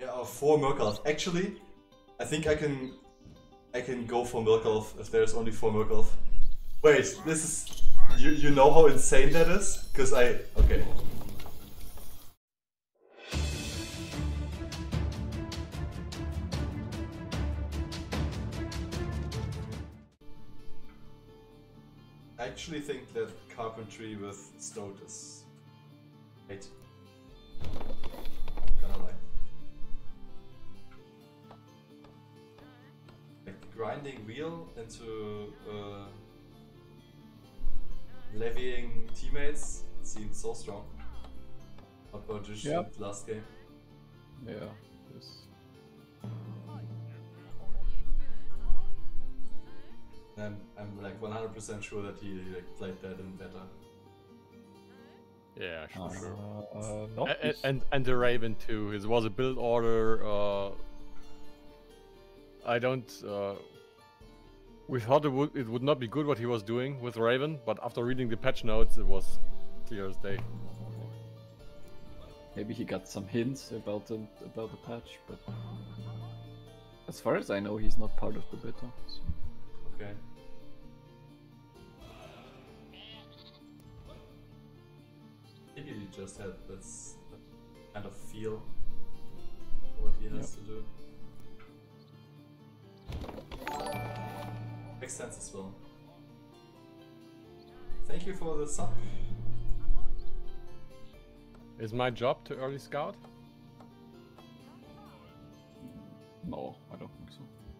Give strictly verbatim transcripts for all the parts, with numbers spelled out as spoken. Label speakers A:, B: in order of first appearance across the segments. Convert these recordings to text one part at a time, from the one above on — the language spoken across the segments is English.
A: Yeah, uh, four Murkoff. Actually, I think I can I can go for Murkoff if there's only four Murkoff. Wait, this is you you know how insane that is? Cause I okay. I actually think that carpentry with Stoat is great. I'm gonna lie. Like the grinding wheel into uh, levying teammates seemed so strong. What about Jish
B: Yep.
A: last game?
B: Yeah. This.
A: I'm, I'm like one hundred percent sure that he like played that in better.
C: Yeah, sure,
B: Uh,
C: sure.
B: uh, not
C: A-
B: this-
C: and and the Raven too. It was a build order. Uh, I don't. Uh, we thought it would it would not be good what he was doing with Raven, but after reading the patch notes, it was clear as day.
B: Maybe he got some hints about the about the patch, but as far as I know, he's not part of the beta. So.
A: Okay. Maybe he just had this kind of feel what he has
B: Yep.
A: to do. Makes sense as well. Thank you for the sub.
C: Is my job to early scout?
B: No, I don't think so.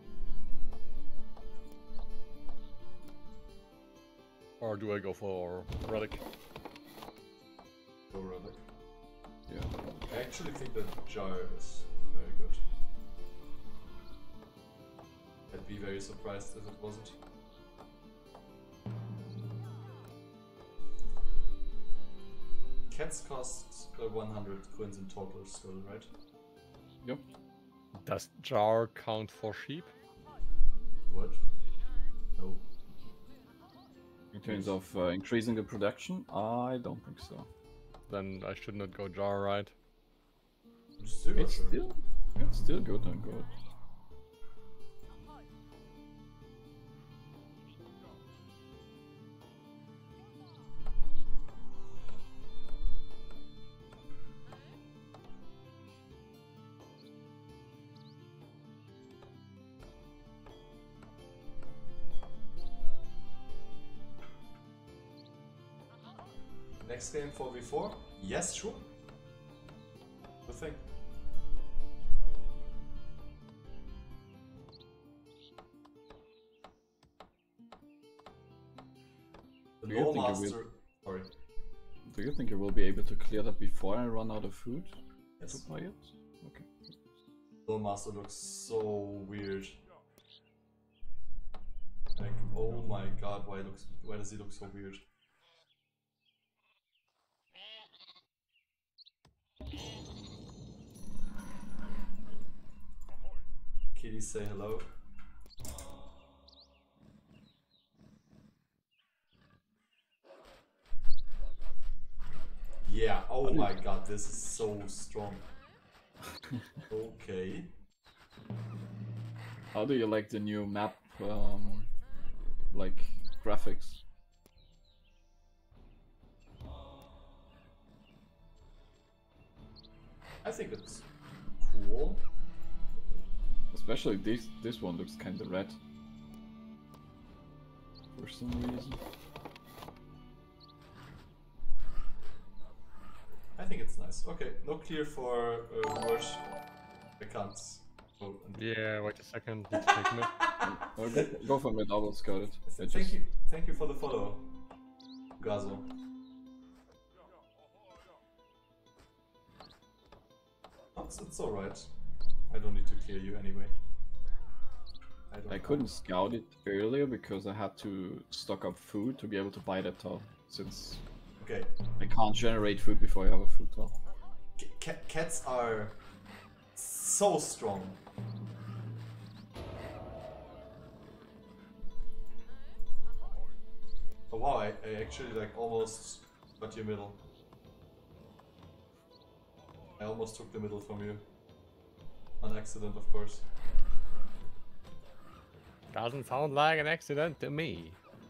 C: Or do I go for Relic?
A: Go Relic.
B: Yeah.
A: I actually think that Jar is very good. I'd be very surprised if it wasn't. Cats cost uh, one hundred coins in total still, right?
B: Yep.
C: Does jar count for sheep?
A: What? No.
B: In terms of uh, increasing the production, I don't think so.
C: Then I should not go jar, right?
A: Still
B: It's
A: sure.
B: still, it's still good and good.
A: Next game four v four? Yes, sure. Good thing. The
B: Do you
A: Lore
B: think it will-
A: Master. Sorry.
B: Do you think you will be able to clear that before I run out of food to
A: Yes.
B: buy it? Okay.
A: Lore Master looks so weird. Like, oh my god, why looks why does he look so weird? Kitty, say hello. Yeah, oh my god, this is so strong. Okay.
B: How do you like the new map, um, like graphics?
A: I think it's cool.
B: Especially this this one looks kind of red for some reason.
A: I think it's nice. Okay, no clear for uh, Rush. I can't. Oh, and
C: Yeah, wait a second. Need to take a minute.
B: Oh, go, go for mid, I will scout it. I
A: Thank
B: just-
A: you, thank you for the follow, Gazo. It's, it's alright. I don't need to clear you anyway. I, don't
B: I couldn't scout it earlier because I had to stock up food to be able to buy that tile, since
A: Okay,
B: I can't generate food before I have a food tile.
A: C ca cats are so strong. Oh wow, I, I actually like almost got your middle. I almost took the middle from you. on accident, of course.
C: Doesn't sound like an accident to me.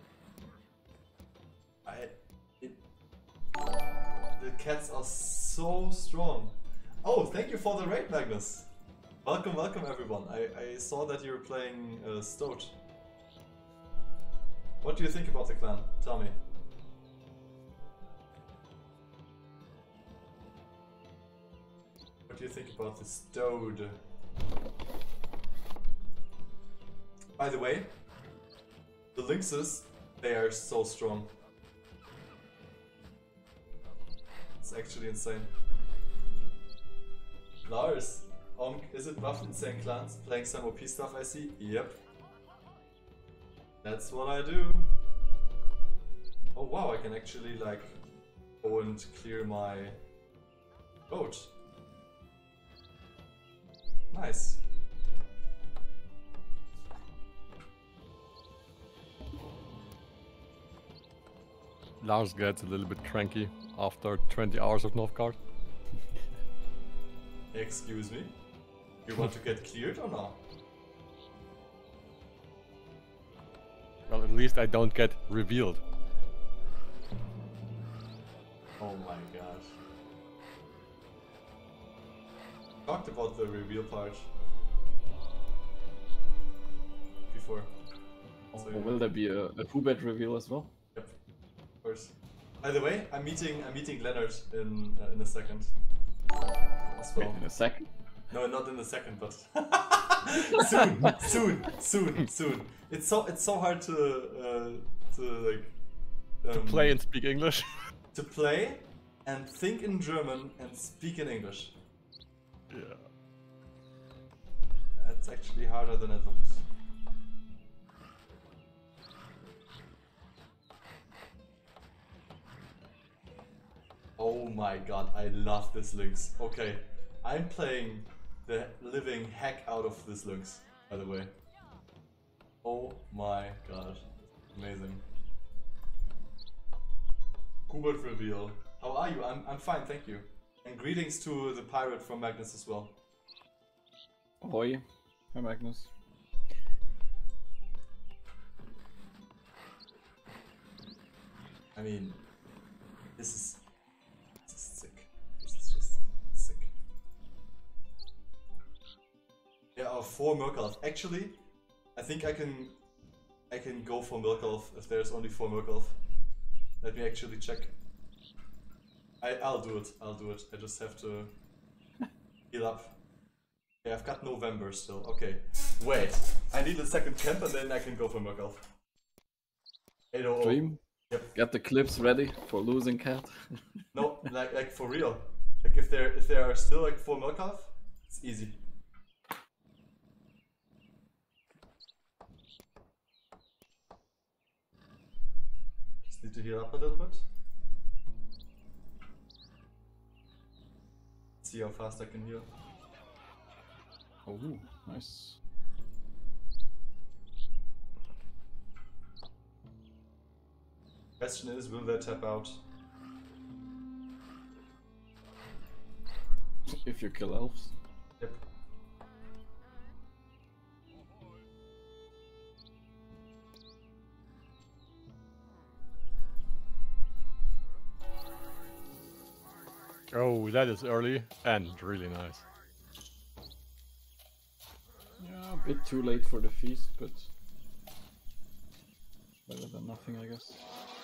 A: I... It, the cats are so strong. Oh, thank you for the raid, Magnus. Welcome, welcome everyone. I, I saw that you were playing uh, Stoat. What do you think about the clan? Tell me. What do you think about the Stoat? By the way, the Lynxes, they are so strong. It's actually insane. Lars, um, is it buffed Insane Clans? Playing some O P stuff I see? Yep. That's what I do. Oh wow, I can actually like go and clear my boat. Nice.
C: Lars gets a little bit cranky after twenty hours of Northgard.
A: Excuse me? You want to get cleared or not?
C: Well, at least I don't get revealed.
A: Oh my gosh. Talked about the reveal part before.
B: Oh,
A: So,
B: will there be a, a Who-Bet reveal as well?
A: Yep, of course. By the way, I'm meeting I'm meeting Leonard in uh, in a second. As well.
B: Wait, in a second?
A: No, not in a second, but soon, soon, soon, soon. It's so it's so hard to uh, to like um,
C: To play and speak English.
A: to play and think in German and speak in English.
C: Yeah.
A: That's actually harder than it looks. Oh my god, I love this Lynx. Okay, I'm playing the living heck out of this Lynx, by the way. Oh my god, amazing. Hubert reveal. How are you? I'm, I'm fine, thank you. And greetings to the pirate from Magnus as well.
B: Ahoy. Hi, Magnus.
A: I mean, this is, this is sick. This is just sick. There are four Merkelf. Actually, I think I can, I can go for Merkelf if there's only four Merkelf. Let me actually check. I, I'll do it. I'll do it. I just have to heal up. Yeah, I've got November still. Okay. Wait. I need a second camp and then I can go for Merkelf. eight oh oh.
B: Dream.
A: Yep.
B: Get the clips ready for losing cat.
A: No, like like for real. Like if there if there are still like four Merkelf, it's easy. Just need to heal up a little bit. See how fast I can heal.
B: Oh, nice.
A: Question is, will they tap out?
B: If you kill elves.
A: Yep.
C: Oh, that is early and really nice.
B: Yeah, a bit too late for the feast, but better than nothing, I guess.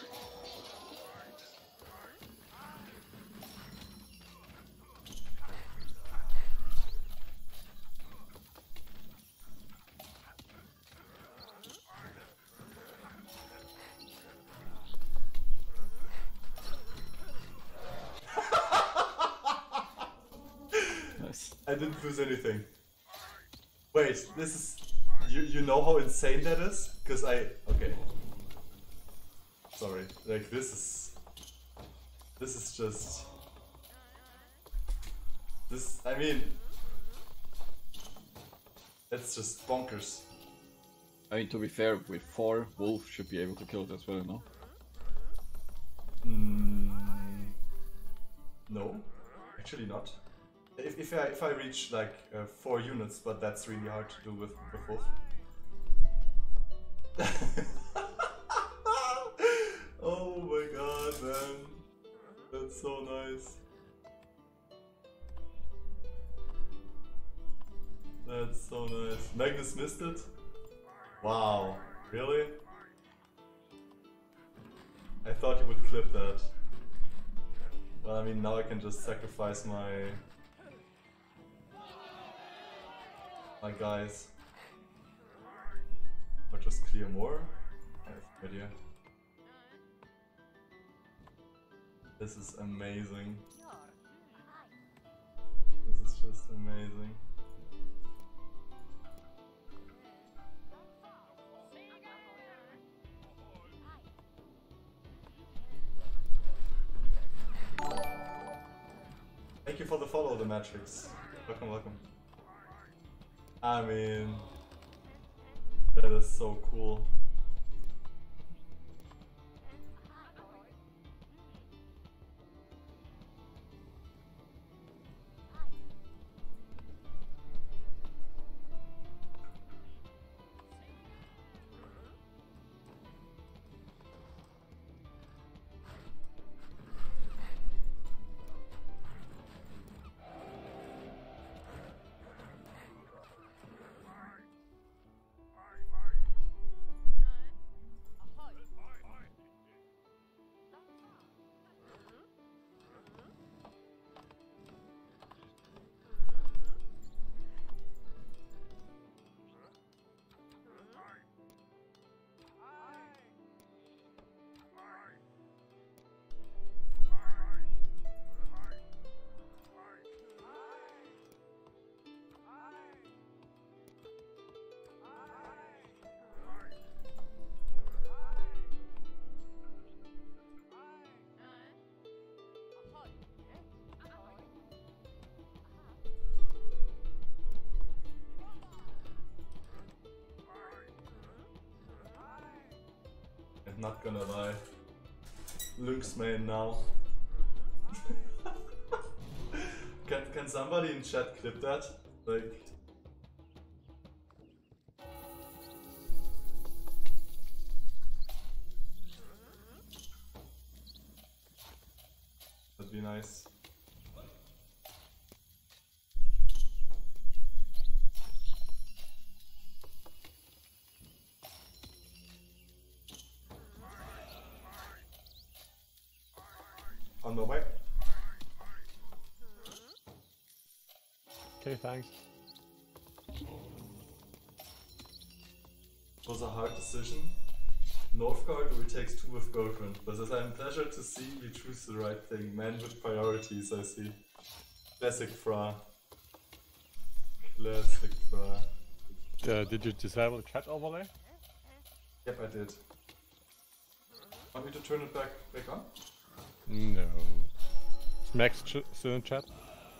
B: Nice.
A: I didn't lose anything. Wait, this is... You, you know how insane that is? Because I... Okay. Sorry. Like, this is... This is just... This... I mean... That's just bonkers.
B: I mean, to be fair, with four, Wolf should be able to kill it as well, no?
A: Mm, no. Actually not. If, if I if I reach like uh, four units, but that's really hard to do with with Wolf. Oh my god, man, that's so nice. That's so nice. Magnus missed it. Wow, really? I thought you would clip that. Well, I mean, now I can just sacrifice my my guys. Or just clear more? I have no idea. This is amazing. This is just amazing. Thank you for the follow, the Matrix. Welcome, welcome. I mean, that is so cool. Not gonna lie. Lynx main now. can can somebody in chat clip that? Like that'd be nice. On the way.
C: Okay, thanks.
A: It was a hard decision. Northgard or it takes two with girlfriend, but it's a pleasure to see you choose the right thing. Man with priorities, I see. Classic Fra. Classic Fra.
C: Uh, did you disable chat overlay?
A: Yep, I did. Want me to turn it back back on?
C: No. Is Max ch still in chat?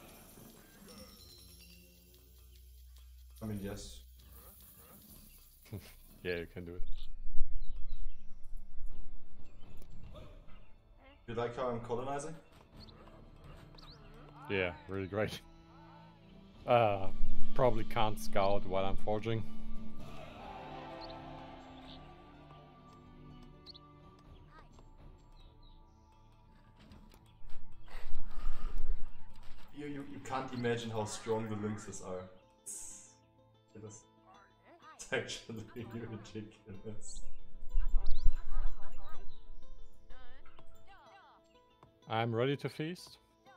A: I mean, yes.
C: Yeah, you can do it.
A: You like how I'm colonizing?
C: Yeah, really great. Uh, probably can't scout while I'm forging.
A: You, you, you can't imagine how strong the lynxes are. It's, it is, it's actually ridiculous.
C: I'm ready to feast.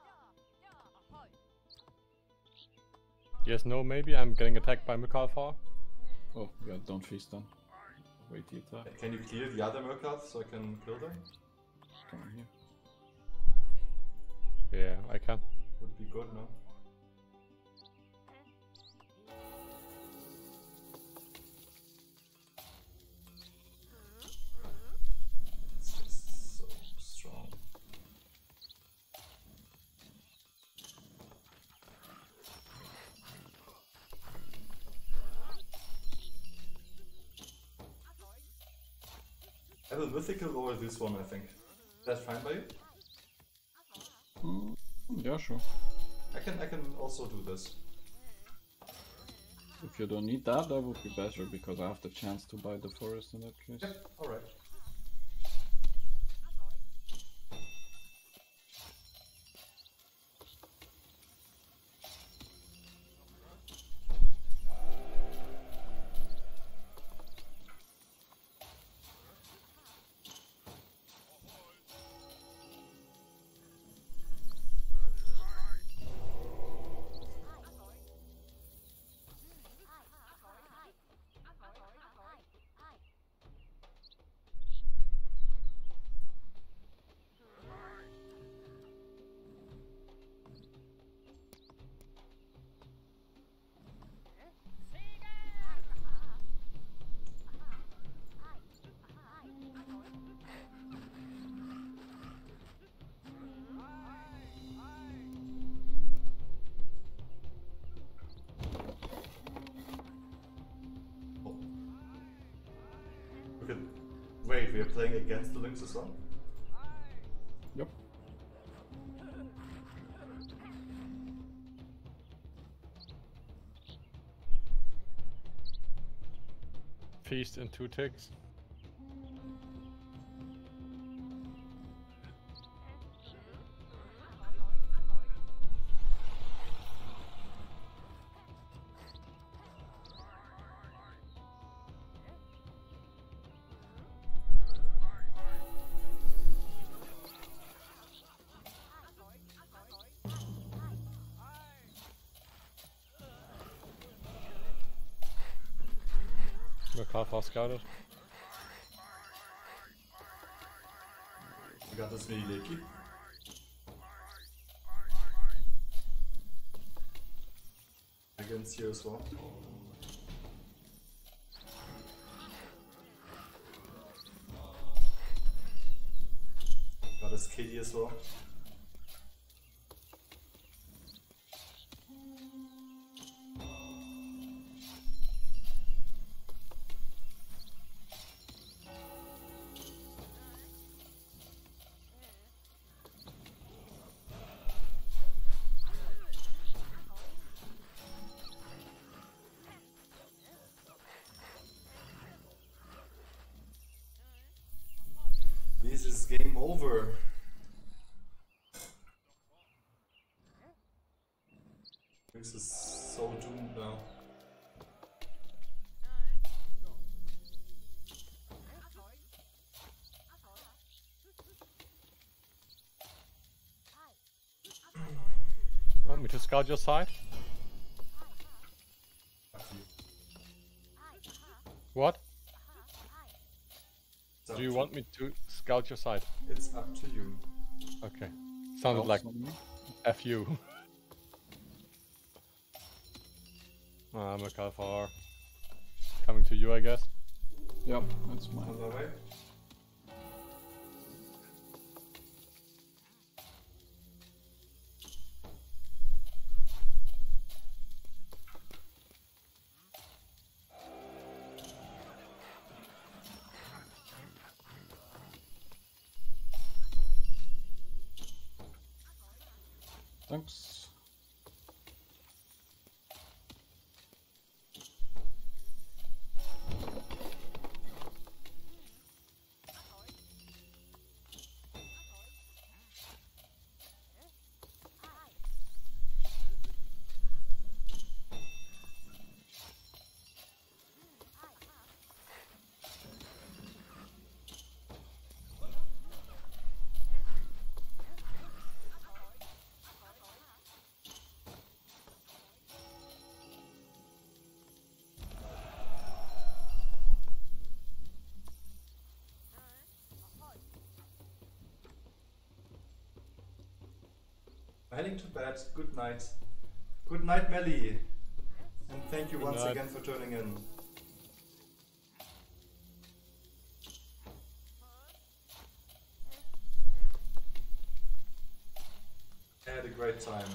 C: Yes, no, maybe. I'm getting attacked by Mukhalfar.
B: Oh, yeah, don't feast then. Wait the attack.
A: Can you clear the other Murkoff so I can kill them?
B: Come on here.
C: Yeah, I can.
A: Would be good, no? It's just so strong. I have a mythical or this one, I think. That's fine by you?
B: Mm, yeah, sure.
A: I can I can also do this.
B: If you don't need that, that would be better because I have the chance to buy the forest in that case.
A: Yep, alright. Okay. Wait, we are playing against the Lynx as well?
B: Yep.
C: Feast in two ticks. Merkava scouted.
A: We got this mini Leaky. Against here as well. Got this Kitty as well. This is game over. This is so doomed now.
C: Want me to scout your side? What?
A: It's up
C: Do you
A: to-
C: want me to scout your side?
A: It's up to you.
C: Okay. Sounded like F you. Ah, Merkava. Coming to you, I guess.
B: Yep, that's mine.
A: On the way.
B: Thanks.
A: Heading to bed. Good night. Good night, Melly. And thank you
C: Good
A: once
C: night.
A: again for tuning in. I had a great time.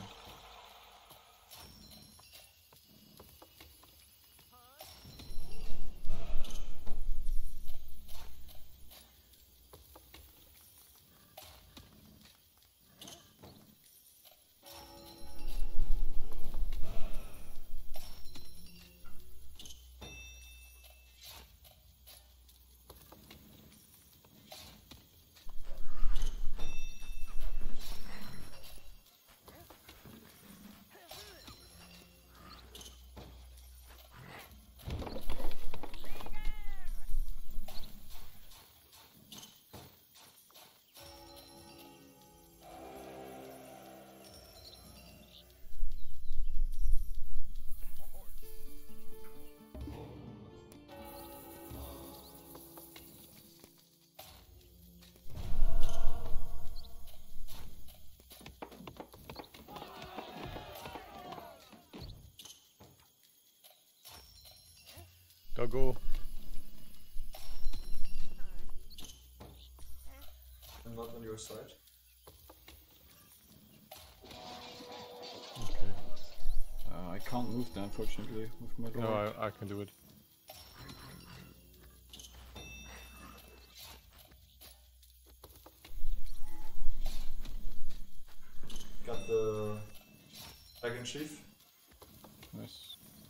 C: Go, go.
A: I'm not on your side.
C: Okay.
B: Uh, I can't move that, unfortunately, with my
C: No,
B: door.
C: I, I can do it.
A: Got the Dragon Chief.
B: Nice.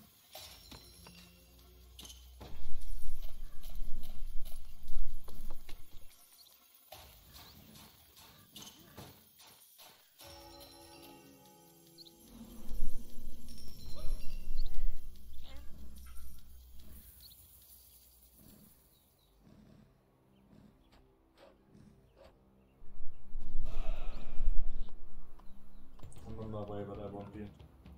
A: I'm on my way, but I won't be.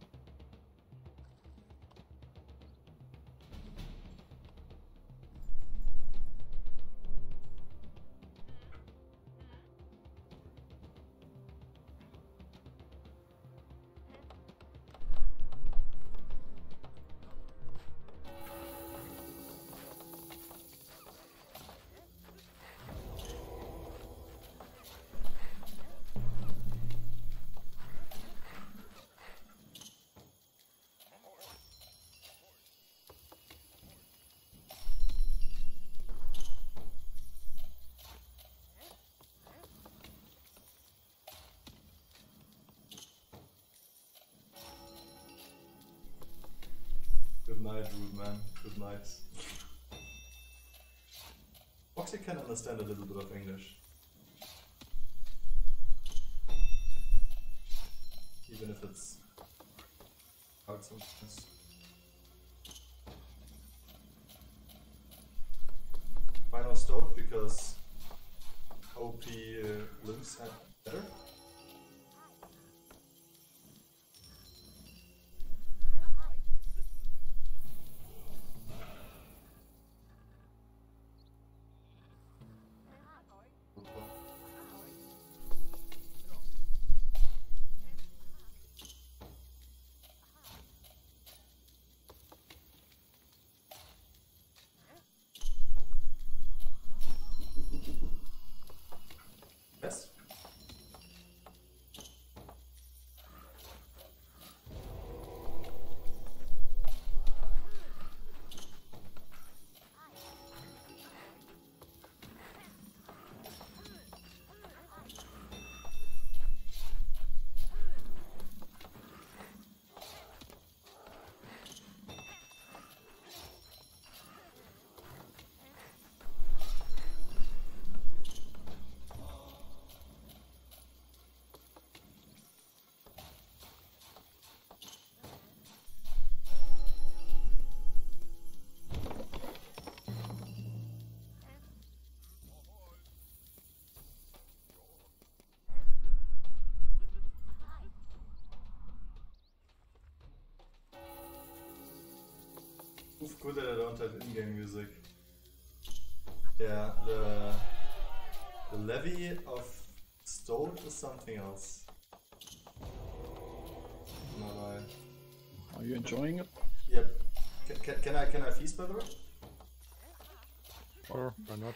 A: Good night, rude man. Good night. Foxy can understand a little bit of English. Even if it's hard sometimes. Final stoked because O P uh, looks better. Yes. Oof, good that I don't have in-game music. Yeah, the the levy of Stone is something else. No lie.
B: Are you enjoying it?
A: Yep. Can, can, can I can I feast by the way?
C: Sure, why not?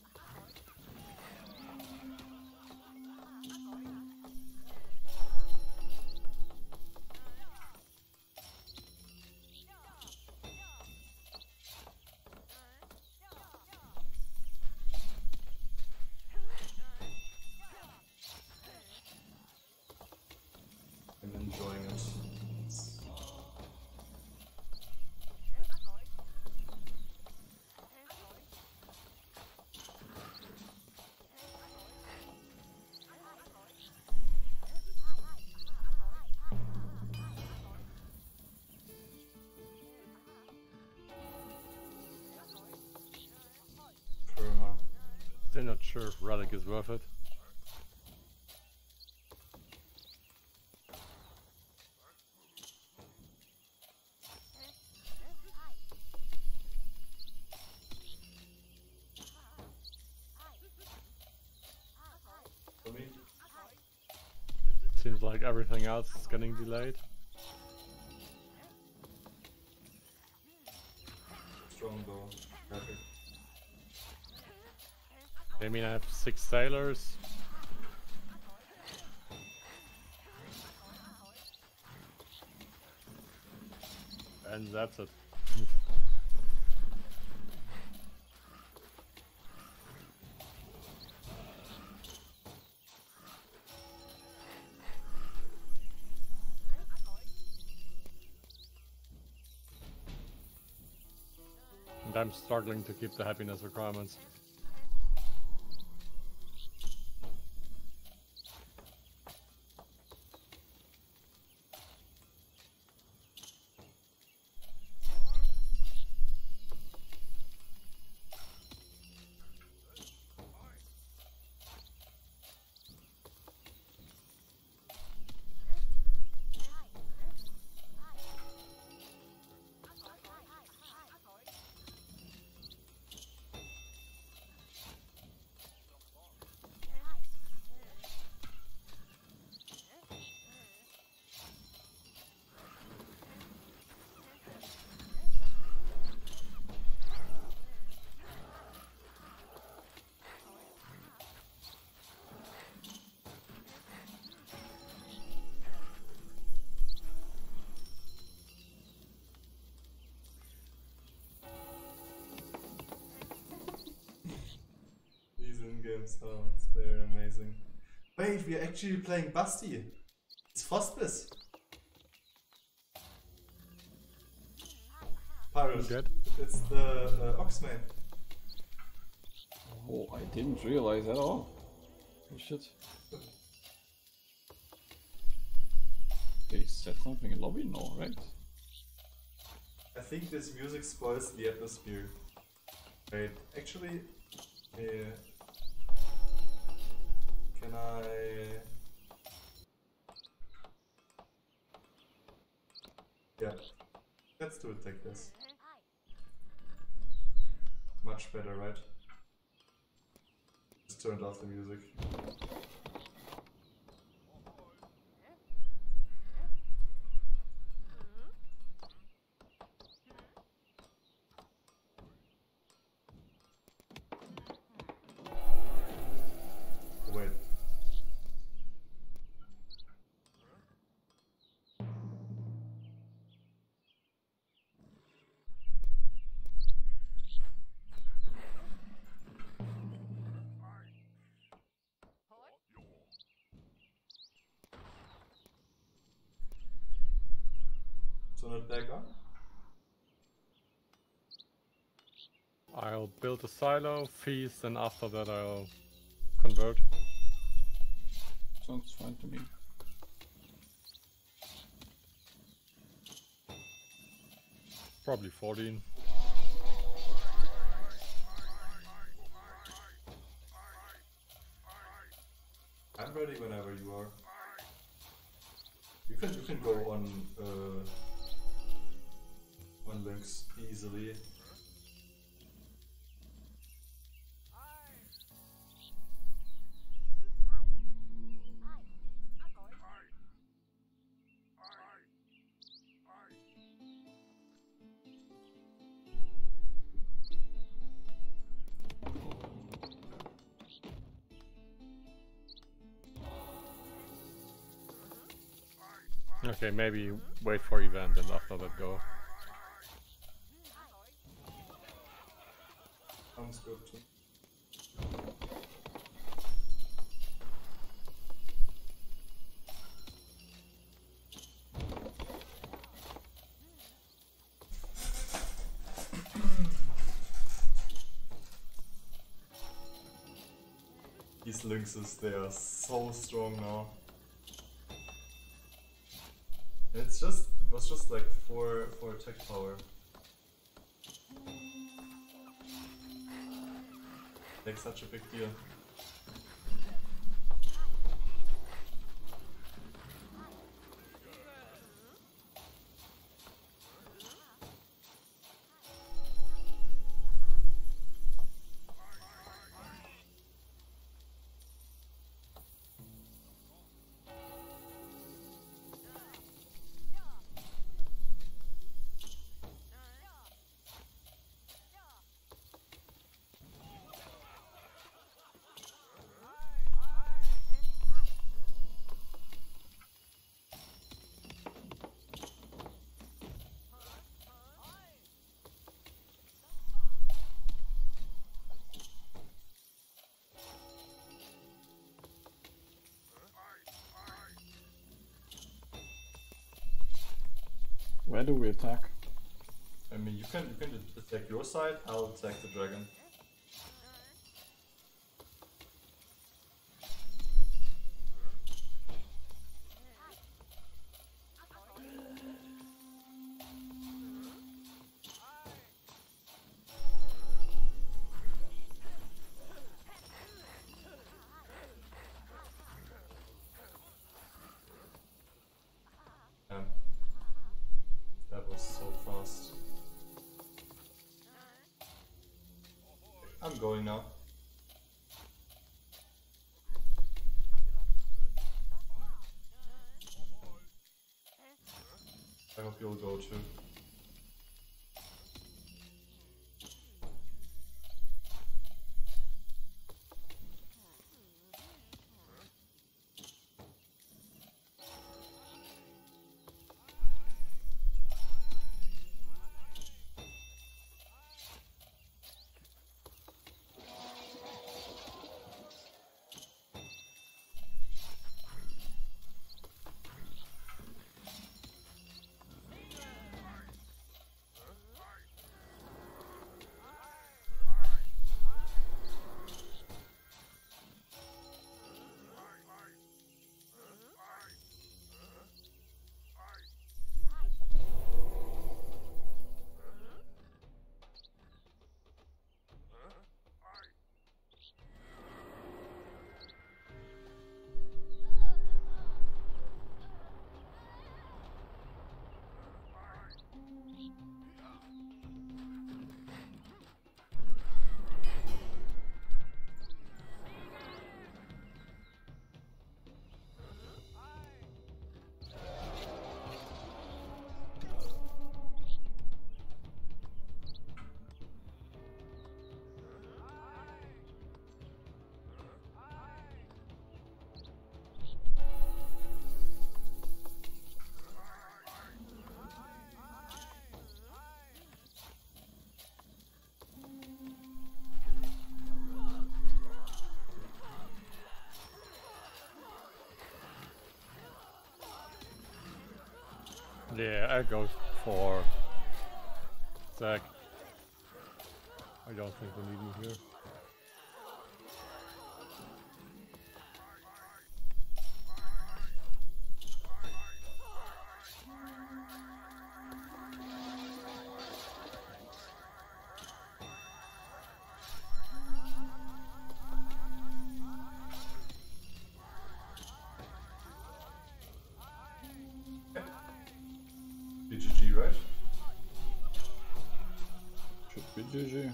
A: I'm enjoying it. Perma.
C: Still not sure if Relic is worth it.
A: For me?
C: Seems like everything else is getting delayed.
A: strong though. Perfect.
C: I mean, I have six sailors. And that's it. And I'm struggling to keep the happiness requirements.
A: These in-game sounds, they're amazing. Wait, we're actually playing Basti. It's Frostbiss. Pirate.
C: Good.
A: It's the uh, Oxmane.
B: Oh, I didn't realize at all. Oh shit. They said something in lobby? No, right?
A: I think this music spoils the atmosphere. Wait, actually, uh, can I? Yeah, let's do it like this. Much better, right? Just turned off the music. Wait. So not back on?
C: I'll build a silo, feast, and after that I'll convert.
B: Sounds fine to me.
C: Probably fourteen.
A: I'm ready whenever you are. You can you can go on uh, on links easily.
C: Okay, maybe wait for event and after that go.
A: Sounds good too. These lynxes, they are so strong now. It's just, it was just like four, four attack power. Like such a big deal.
B: Where do we attack?
A: I mean, you can you can attack your side. I'll attack the dragon. Um, that was so fast. I'm going now. I hope you'll go too.
C: Yeah, I go for Zac. I don't think we need me here.
A: G G, right?
B: Should be G G.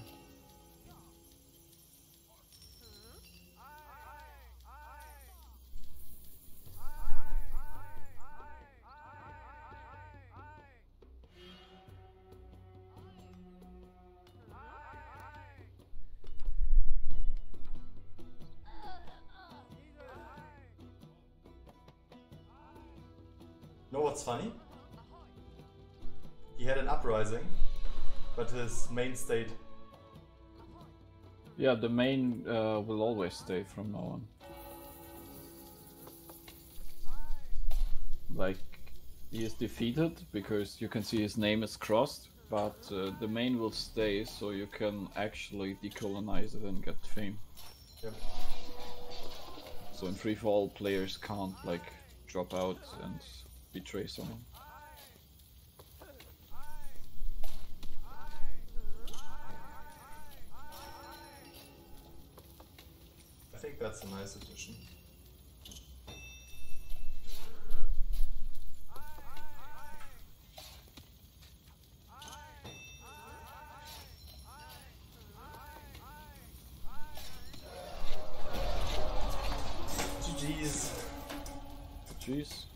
A: You know what's funny? He had an uprising, but his main stayed.
B: Yeah, the main uh, will always stay from now on. Like, he is defeated because you can see his name is crossed, but uh, the main will stay, so you can actually decolonize it and get fame.
A: Yep.
B: So in free for all, players can't like drop out and betray someone.
A: I think that's a nice addition. G G's.
B: Jeez.